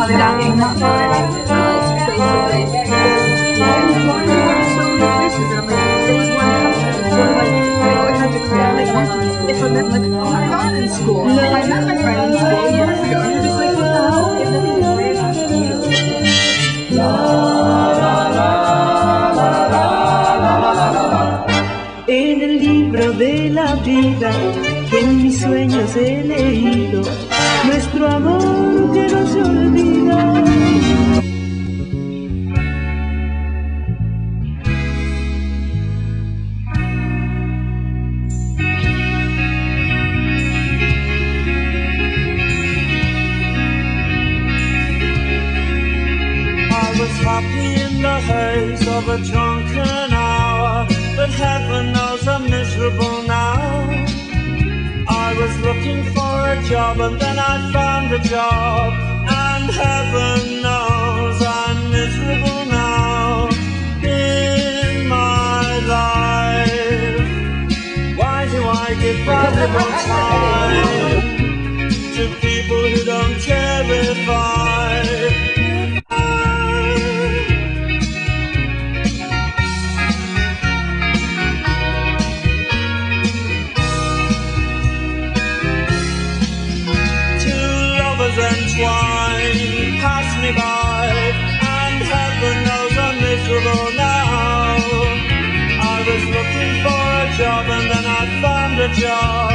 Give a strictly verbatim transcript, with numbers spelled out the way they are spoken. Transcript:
Navidad in that like basically there's one so many places and I'm like there was one country that's one like I always have to clear like if I met like oh my god in school if I met my friend in school years ago and I'm just like what the hell I've never even read En el libro de la vida que en mis sueños he leído, nuestro amor que no se olvida. I was happy in the haze of a drunken hour, but heaven knows I'm miserable now. I was looking for a job and then I found a job, and heaven knows I'm miserable now in my life. Why do I give valuable time to people who don't care if I entwined, pass me by, and heaven knows I'm miserable now. I was looking for a job and then I found a job.